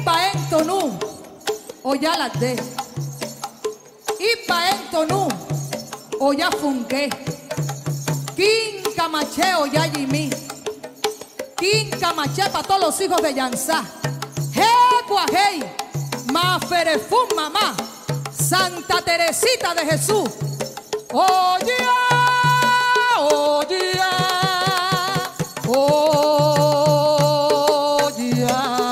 pa' entonú, o ya las de. Y pa' entonú, o ya funqué. Quin Camaché, o ya Jimmy. Quin Camaché pa' todos los hijos de Yansá. Hey, guajey, Maferefún, mamá. Santa Teresita de Jesús. Oye, oye, oye.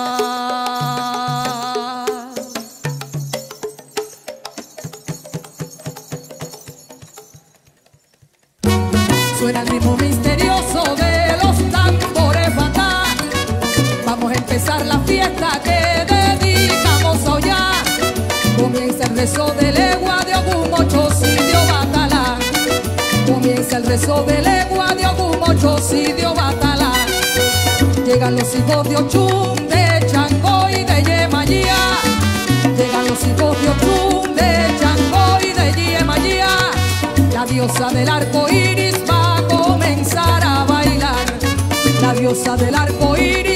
Suena el ritmo misterioso de los tambores batá. Vamos a empezar la fiesta que dedicamos a Ollá. Comienza el rezo de legua de Ogún Ochocidio Batalá. Comienza el rezo de legua de Ogún Ochocidio Batalá. Llegan los hijos de Ochún, de Changó y de Yemayía. Llegan los hijos de Ochún, de Changó y de Yemayía. La diosa del arco iris va a comenzar a bailar. La diosa del arco iris